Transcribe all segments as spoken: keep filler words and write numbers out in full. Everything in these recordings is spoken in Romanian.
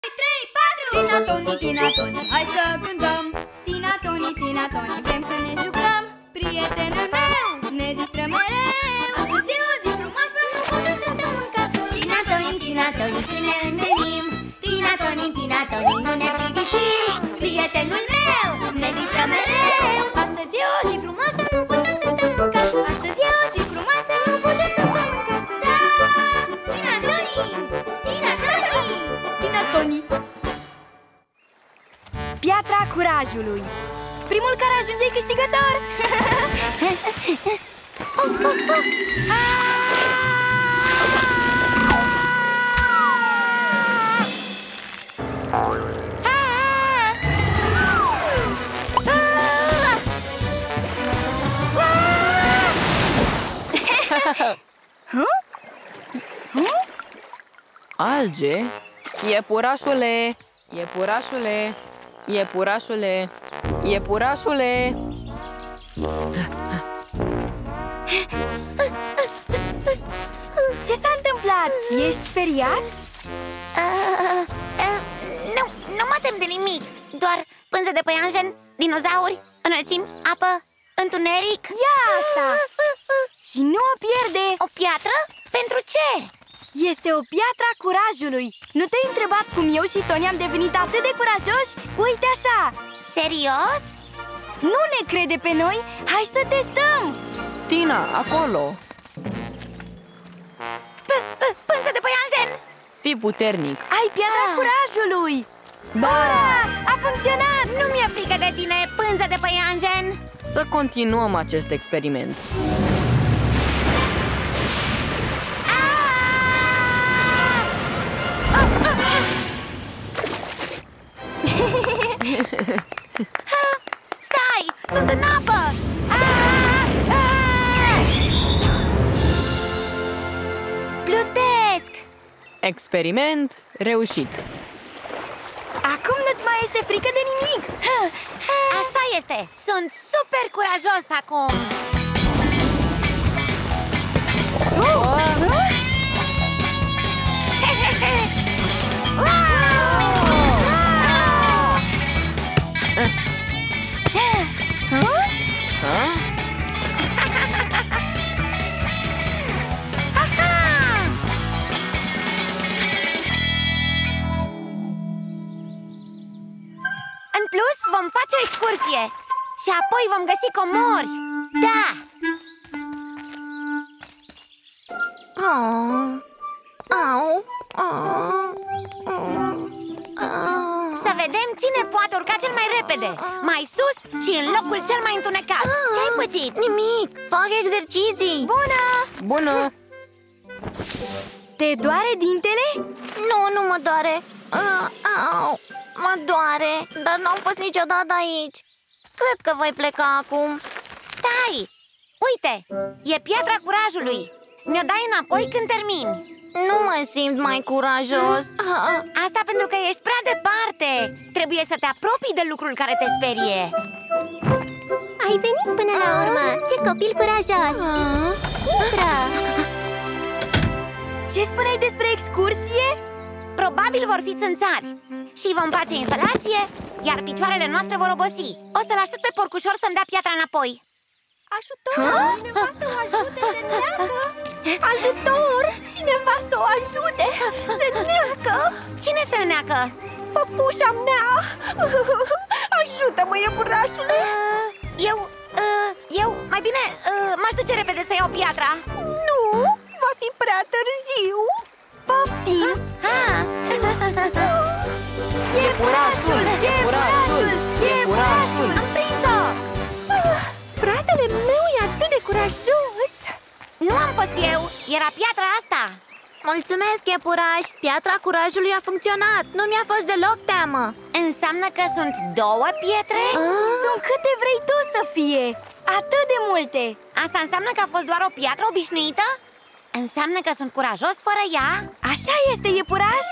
trei, patru! Tina, Toni, Tina, Toni, hai să cântăm! Tina, Toni, Tina, Toni, vrem să ne jucăm! Prietenul meu, ne distrăm mereu! Astăzi e o zi frumoasă, nu putem să stăm în casă! Tina, Toni, Tina, Toni, când ne întâlnim! Tina, Toni, Tina, Toni, nu ne plictisim! Prietenul meu, ne distrăm mereu! Astăzi e o zi frumoasă, nu putem să stăm în casă! Astăzi e o zi frumoasă, nu putem să stăm în casă! Da! Tina, Toni! Tina, Toni! Tina, Toni! Piatra curajului. Primul care ajunge e câștigător. oh, oh, oh. Alge? Iepurașule! Iepurașule! Iepurașule! Iepurașule! Ce s-a întâmplat? Ești speriat? Uh, uh, nu, nu mă tem de nimic. Doar pânze de păianjen, dinozauri, înălțimi, apă, întuneric. Ia asta! Și nu o pierde! O piatră? Pentru ce? Este o piatra curajului. Nu te-ai întrebat cum eu și Toni am devenit atât de curajoși? Uite așa! Serios? Nu ne crede pe noi? Hai să testăm! Tina, acolo! Pânză de păianjen! Fii puternic! Ai piatra curajului! Da! A funcționat! Nu mi-e frică de tine, pânză de păianjen! Să continuăm acest experiment. Stai! Sunt în apă! Plutesc! Experiment reușit. Acum nu-ți mai este frică de nimic. Așa este! Sunt super curajos acum! În plus, vom face o excursie și apoi vom găsi comori. Da! Oh. Oh. Oh. Oh. Oh. Să vedem cine poate urca cel mai repede, mai sus și în locul cel mai întunecat. Ce-ai pățit? Nimic, fac exerciții. Bună! Bună! Te doare dintele? Nu, nu mă doare. uh, au, Mă doare, dar n-am fost niciodată aici. Cred că voi pleca acum. Stai! Uite, e piatra curajului. Mi-o dai înapoi când termini. Nu mă simt mai curajos. Asta pentru că ești prea departe. Trebuie să te apropii de lucrul care te sperie. Ai venit până la urmă. Ce copil curajos. Intră. Ce spuneai despre excursie? Probabil vor fi țânțari și vom face instalație, iar picioarele noastre vor obosi. O să-l aștept pe porcușor să-mi dea piatra înapoi. Ajutor! Cineva să o ajute să neacă! Ajutor! Cineva să o ajute să neacă! Cine se neacă? Păpușa mea! Ajută-mă, iepurașule! Uh, eu, uh, eu, mai bine uh, m-aș duce repede să iau piatra. Nu! Va fi prea târziu! Poftim! Iepurașul! Iepurașul! Iepurașul! Am prins-o! Fratele meu e atât de curajos! Nu am fost eu, era piatra asta. Mulțumesc, iepuraș! Piatra curajului a funcționat. Nu mi-a fost deloc teamă. Înseamnă că sunt două pietre? Ah. Sunt câte vrei tu să fie. Atât de multe. Asta înseamnă că a fost doar o piatră obișnuită? Înseamnă că sunt curajos fără ea? Așa este, iepuraș?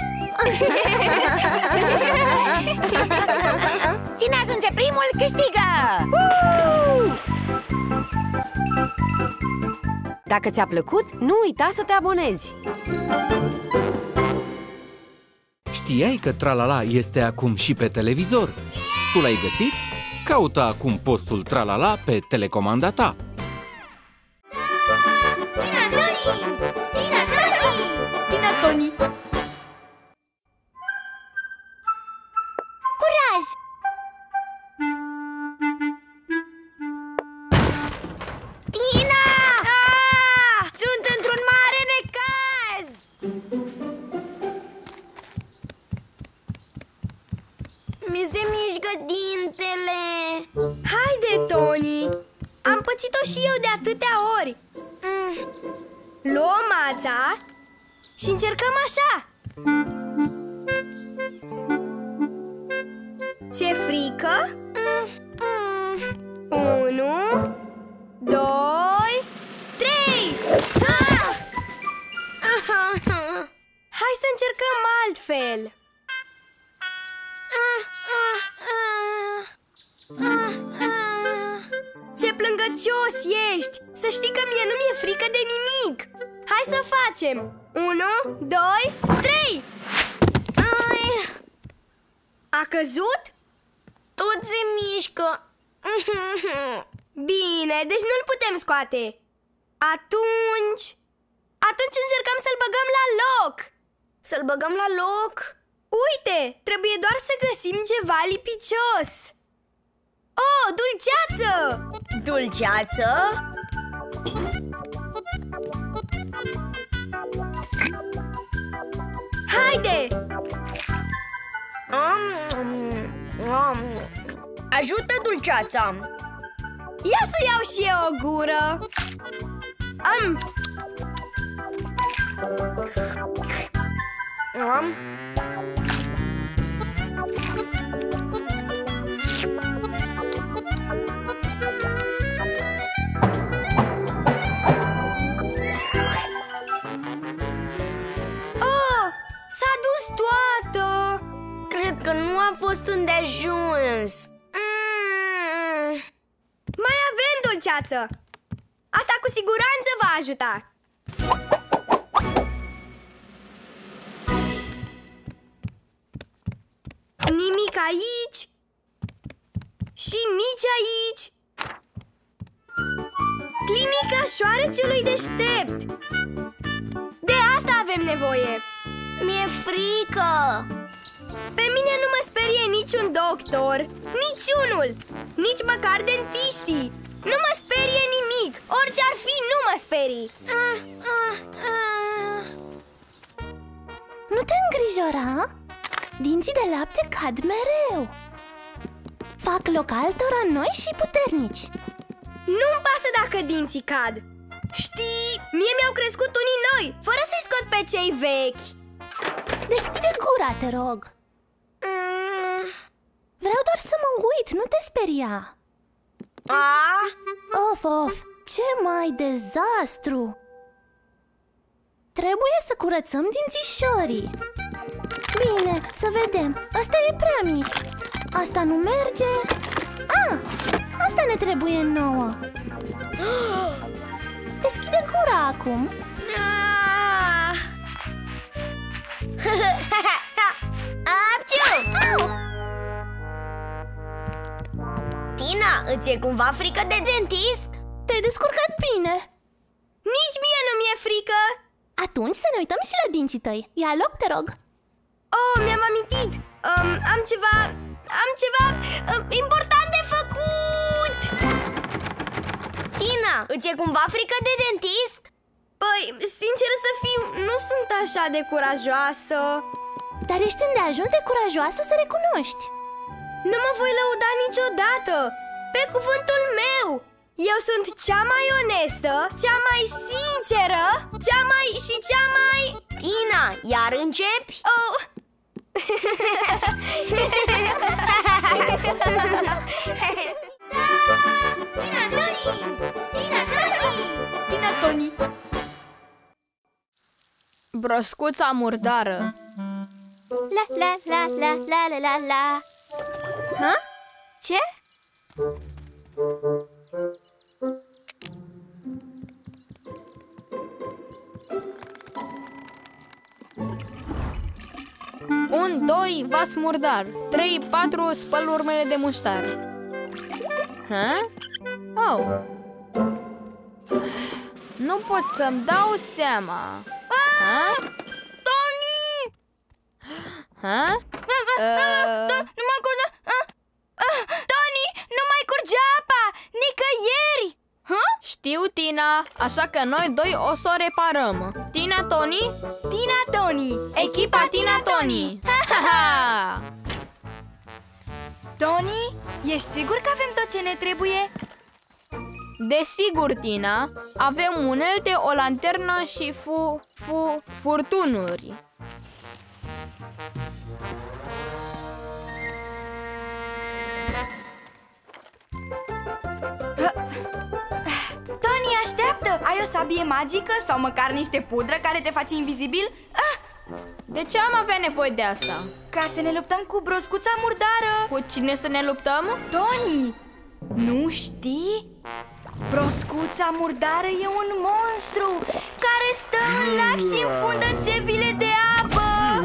Cine ajunge primul câștigă! Dacă ți-a plăcut, nu uita să te abonezi! Știai că Tralala este acum și pe televizor? Tu l-ai găsit? Caută acum postul Tralala pe telecomanda ta. Tina Toni! Tina Toni! Tina Toni! Curaj! Tina! Ah! Sunt într-un mare necaz! Mi se mișcă dintele. Haide, Toni! Am pățit-o și eu de atâtea ori. Mm. Luăm mața și încercăm așa. Ți-e frică? Mm. Unu, doi, trei! Ah! Hai să încercăm altfel. Ah, ah, ah. Ah, ah. Ce plângăcios ești! Să știi că mie nu mi-e frică de nimic. Hai să facem. Unu, doi, trei! Ai, A căzut? tot se mișcă. Bine, deci nu-l putem scoate. Atunci... Atunci încercăm să-l băgăm la loc. Să-l băgăm la loc? Uite, trebuie doar să găsim ceva lipicios. Oh, dulceață! Dulceață? Haide! Mm, mm. Ajută, dulceața! Ia să iau și eu o gură. Am. Am. Oh, s-a dus toată. Cred că nu a fost îndeajuns. Mm. Mai avem dulceață. Asta cu siguranță va ajuta. Nimic aici. Și nici aici. Clinica șoarecelui deștept. De asta avem nevoie. Mi-e frică. Pe mine nu mă sperie niciun doctor. Niciunul. Nici măcar dentiștii. Nu mă sperie nimic. Orice ar fi, nu mă sperii. Ah, ah, ah. Nu te îngrijora? Dinții de lapte cad mereu. Fac loc altora noi și puternici. Nu-mi pasă dacă dinții cad. Știi, mie mi-au crescut unii noi, fără să-i scot pe cei vechi. Deschide gura, te rog. Mm. Vreau doar să mă uit, nu te speria. Ah? Of, of, ce mai dezastru! Trebuie să curățăm dințișorii. Bine, să vedem. Asta e prea mic. Asta nu merge. Ah, asta ne trebuie nouă. Deschide gura acum. Ah. Apciu! Au! Tina, îți e cumva frică de dentist? Te-ai descurcat bine. Nici mie nu mi-e frică. Atunci să ne uităm și la dinții tăi. Ia loc, te rog. Oh, mi-am amintit. um, Am ceva... Am ceva um, important de făcut. Tina, îți e cumva frică de dentist? Păi, sincer să fiu, nu sunt așa de curajoasă. Dar ești îndeajuns de curajoasă să recunoști. Nu mă voi lăuda niciodată. Pe cuvântul meu. Eu sunt cea mai onestă, cea mai sinceră, cea mai și cea mai... Tina, iar începi? Oh! Tina Toni! Tina Toni! Tina Toni! Broscuța murdară. La la la la la la la la. Ha? Ce? Un unu, doi, vas murdar. trei, patru, spăl urmele de muștar. Ha? Oh. Nu pot să-mi dau seama. Ha? Tony! Ha? Uh... Nu mă curge... Tony, nu mai curge apa! Nicăieri! Știu, Tina, așa că noi doi o să o reparăm. Tina, Tony? Tina, Tony! Echipa Tina, Tony! Tony, ești sigur că avem tot ce ne trebuie? Desigur, Tina. Avem unelte, o lanternă și fu... fu... furtunuri. Tony, așteaptă! Ai o sabie magică sau măcar niște pudră care te face invizibil? Ah! De ce am avea nevoie de asta? Ca să ne luptăm cu broscuța murdară! Cu cine să ne luptăm? Tony, nu știi? Broscuța murdară e un monstru care stă în lac și înfundă țevile de apă!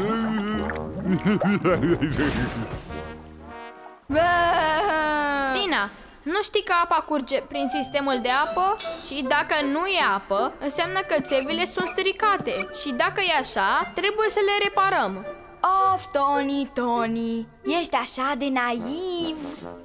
Tina, nu știi că apa curge prin sistemul de apă? Și dacă nu e apă, înseamnă că țevile sunt stricate. Și dacă e așa, trebuie să le reparăm. Of, Tony, Tony, ești așa de naiv!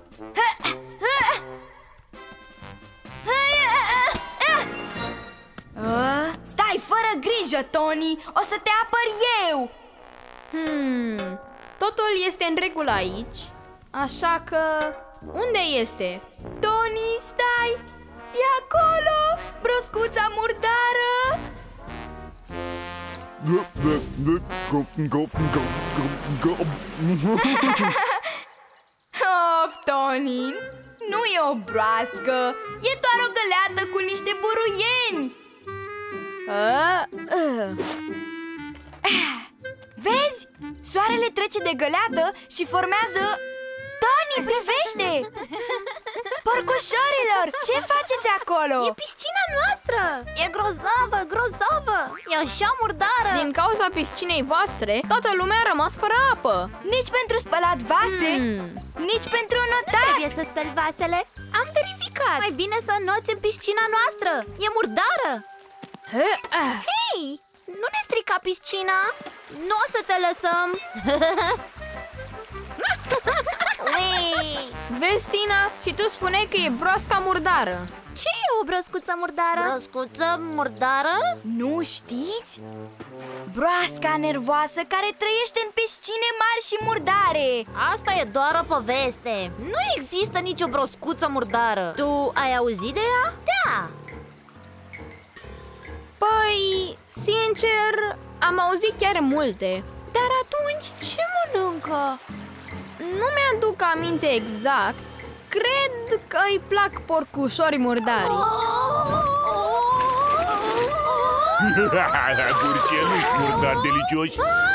Stai, fără grijă, Tony, o să te apăr eu! Hmm, totul este în regulă aici, așa că... unde este? Tony, stai! E acolo! Broscuța murdară! Of, Tony! Nu e o broască! E doar o găleată cu niște buruieni! Uh, uh. Vezi? Soarele trece de găleată și formează... Tony, privește! Porcușorilor, ce faceți acolo? E piscina noastră! E grozavă, grozavă! E așa murdară! Din cauza piscinei voastre, toată lumea a rămas fără apă. Nici pentru spălat vase, Hmm. nici pentru notat. Trebuie să speli vasele? Am verificat! Mai bine să înnoți în piscina noastră! E murdară! Uh, uh. Hei! Nu ne strica piscina! Nu o să te lăsăm! Vezi, Tina? Și tu spuneai că e broasca murdară. Ce e o broscuță murdară? Broscuță murdară? Nu știți? Broasca nervoasă care trăiește în piscine mari și murdare. Asta e doar o poveste. Nu există nicio broscuță murdară. Tu ai auzit de ea? Da. Păi, sincer, am auzit chiar multe. Dar atunci ce mănâncă? Nu mi-aduc aminte exact. Cred că îi plac porcușorii murdari. Burceluși murdari delicioși.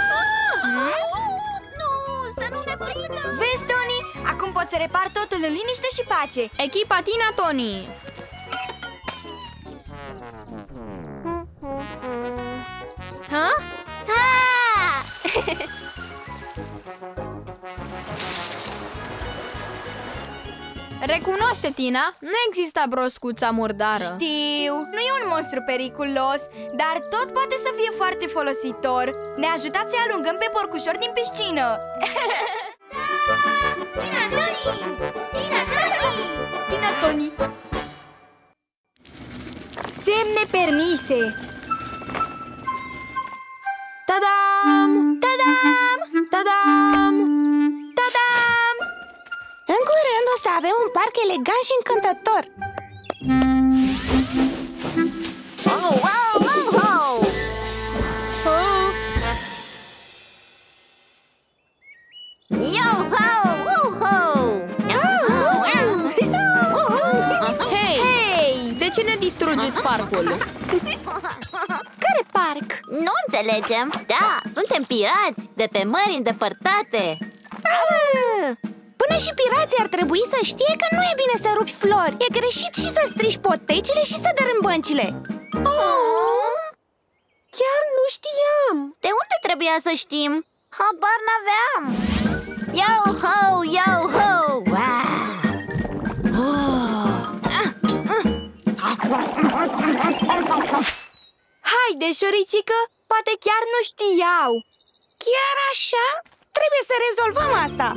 Nu, să nu ne prindă. Vezi, Tony? Acum poți să repar totul în liniște și pace. Echipa Tina, Tony. Ha? Recunoaște, Tina, nu exista broscuța murdară. Știu, nu e un monstru periculos, dar tot poate să fie foarte folositor. Ne ajutați să alungăm pe porcușor din piscină. Tina Tony! Tina Tony! Tina Tony! Semne permise. Tadam! Tadam! Tadam! Tadam! În curând o să avem un parc elegant și încântător. Oh, wow, wow, wow! Oh. Yo-ho! Woo-ho! Hei! Hei! De ce ne distrugeți parcul? Care parc? Nu înțelegem. Da, suntem pirați de pe mări îndepărtate. Ah! Până și pirații ar trebui să știe că nu e bine să rupi flori. E greșit și să strici potecile și să dărâmi băncile. Oh! Chiar nu știam. De unde trebuia să știm? Habar n-aveam. Yo-ho, yo-ho! Haide, Șoricică, poate chiar nu știau. Chiar așa? Trebuie să rezolvăm asta.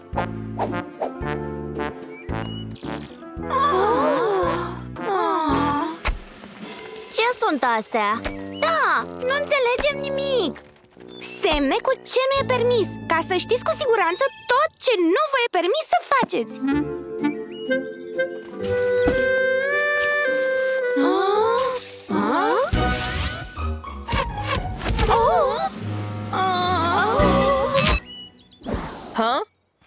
Ce sunt astea? Da, nu înțelegem nimic. Semne cu ce nu e permis, ca să știți cu siguranță tot ce nu vă e permis să faceți. Ha?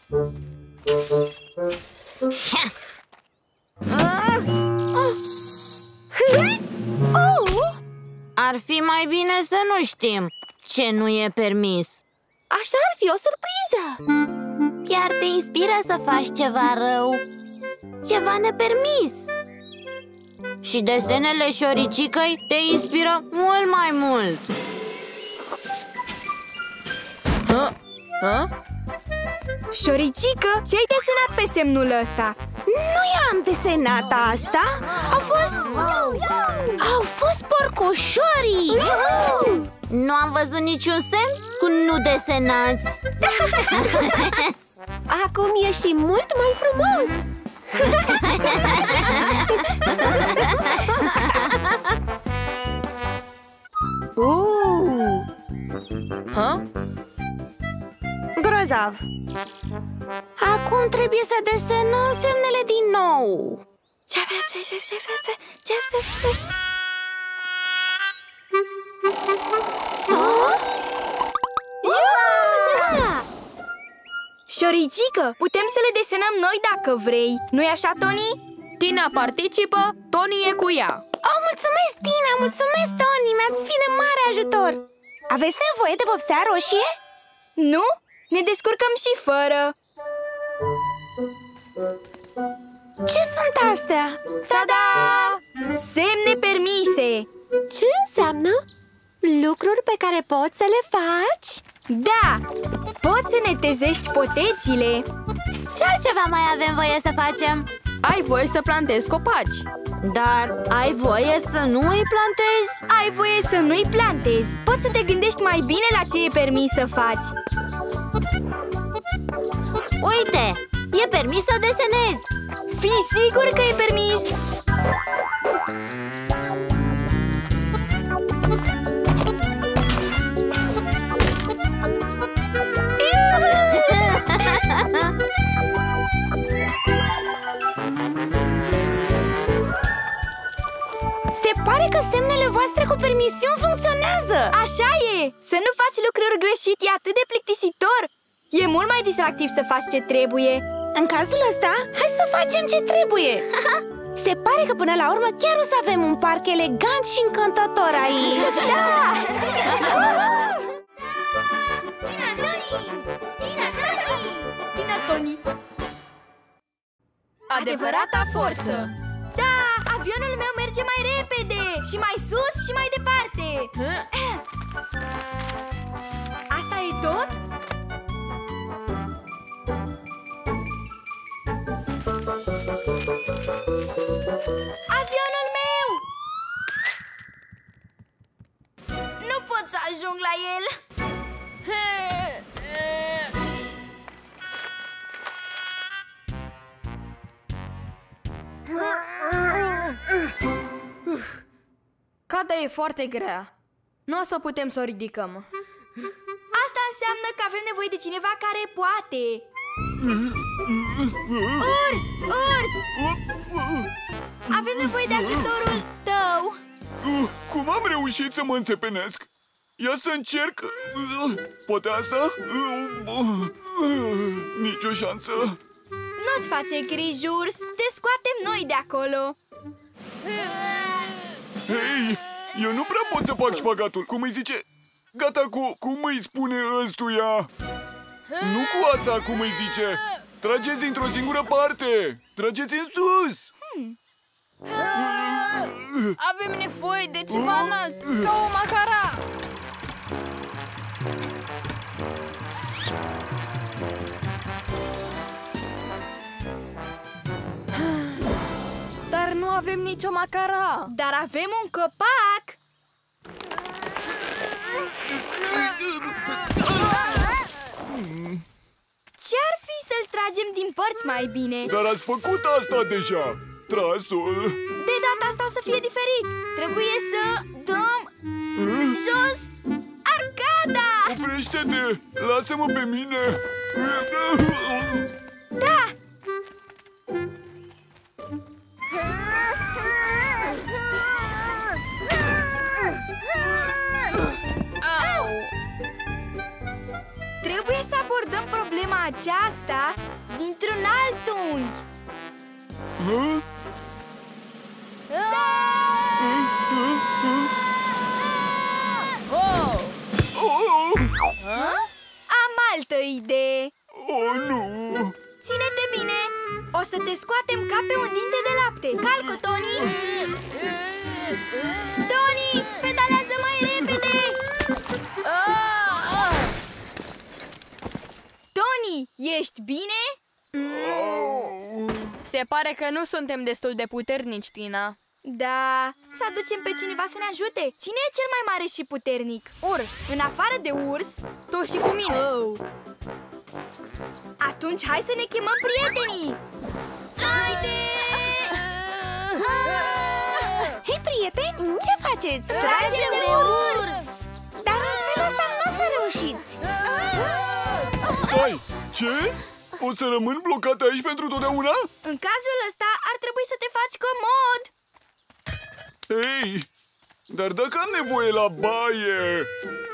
Ar fi mai bine să nu știm ce nu e permis. Așa ar fi o surpriză. Chiar te inspiră să faci ceva rău, ceva nepermis. Și desenele Șoricicăi te inspiră mult mai mult. Ha? Ha? Șoricică, ce-ai desenat pe semnul ăsta? Nu i-am desenat asta. Au fost... Au fost porcușorii. Nu am văzut niciun semn cu nu desenați. Acum e și mult mai frumos. Uh. Ha? Grozav. Acum trebuie să desenăm semnele din nou. Șoricică, putem să le desenăm noi dacă vrei. Nu-i așa, Toni? Tina participă, Toni e cu ea. Oh, mulțumesc, Tina! Mulțumesc, Toni! Mi-ați fi de mare ajutor. Aveți nevoie de vopsea roșie? Nu? Ne descurcăm și fără. Ce sunt astea? Ta-da! Semne permise. Ce înseamnă? Lucruri pe care poți să le faci? Da! Poți să netezești potecile. Ce altceva mai avem voie să facem? Ai voie să plantezi copaci. Dar ai voie să nu îi plantezi? Ai voie să nu-i plantezi. Poți să te gândești mai bine la ce e permis să faci. Uite, e permis să desenezi. Fii sigur că e permis. Se pare că semnele voastre cu permisiuni funcționează. Așa e! Să nu faci lucruri greșit e atât de plictisitor. E mult mai distractiv să faci ce trebuie. În cazul ăsta, hai să facem ce trebuie. Se pare că până la urmă chiar o să avem un parc elegant și încântător aici. Da! Tina Toni! Tina Toni! Adevărata forță. Da! Avionul meu merge mai repede! Și mai sus și mai departe. Asta e tot? Avionul meu! Nu pot să ajung la el. Cada e foarte grea. Nu o să putem să o ridicăm. Asta înseamnă că avem nevoie de cineva care poate. Urs! Urs! Avem nevoie de ajutorul tău. Uh, cum am reușit să mă înțepenesc? Ia să încerc. Uh, Poate asta? Uh, uh, uh, Nici o șansă. Nu-ți face griji, Urs. Te scoatem noi de acolo. Hei, eu nu prea pot să fac șpagatul. Cum îi zice? Gata cu... Cum îi spune ăstuia? Nu cu asta, cum îi zice. Trageți dintr-o singură parte. Trageți în sus. Hmm. Avem nevoie de ceva înalt, ca o macara. avem nicio macara. Dar avem un copac. Ce-ar fi să-l tragem din părți mai bine? Dar ați făcut asta deja. Trasul. De data asta o să fie diferit. Trebuie să dăm jos arcada. Oprește-te! Lasă-mă pe mine! Da! Au! Trebuie să abordăm problema aceasta dintr-un alt unghi. Hă? Oh! Oh! Am altă idee. Oh, nu! Ține-te bine. O să te scoatem ca pe un dinte de lapte. Calcă, Tony! Tony, pedalează mai repede! Tony, ești bine? Se pare că nu suntem destul de puternici, Tina. Da, să aducem pe cineva să ne ajute. Cine e cel mai mare și puternic? Urs, În afară de urs? tu și cu mine. Oh. Atunci hai să ne chemăm prietenii. Haide! Hei, prieteni, ce faceți? Tragem de urs! Dar în felul ăsta nu o să reușiți. Stai! Ce? O să rămân blocat aici pentru totdeauna? În cazul ăsta ar trebui să te faci comod. Ei! Dar dacă am nevoie la baie...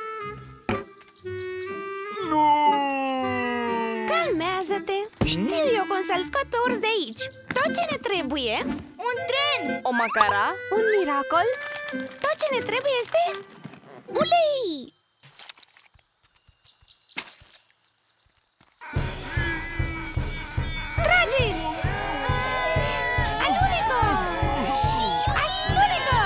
Nu! Calmează-te. Știu eu cum să-l scot pe urs de aici. Tot ce ne trebuie, Un tren! O macara? un miracol. Tot ce ne trebuie este ulei. Trageți! Alunecă! Și alunecă!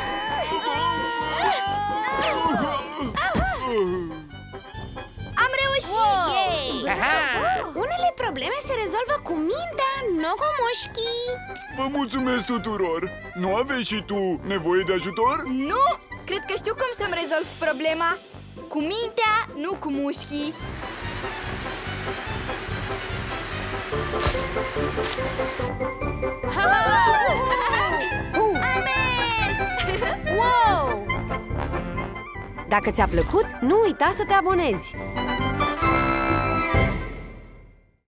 Am reușit! Yay! Unele probleme se rezolvă cu mintea, nu cu mușchii. Vă mulțumesc tuturor! Nu aveți și tu nevoie de ajutor? Nu! Cred că știu cum să-mi rezolv problema. Cu mintea, nu cu mușchii. Am mers! Wow! Dacă ți-a plăcut, nu uita să te abonezi!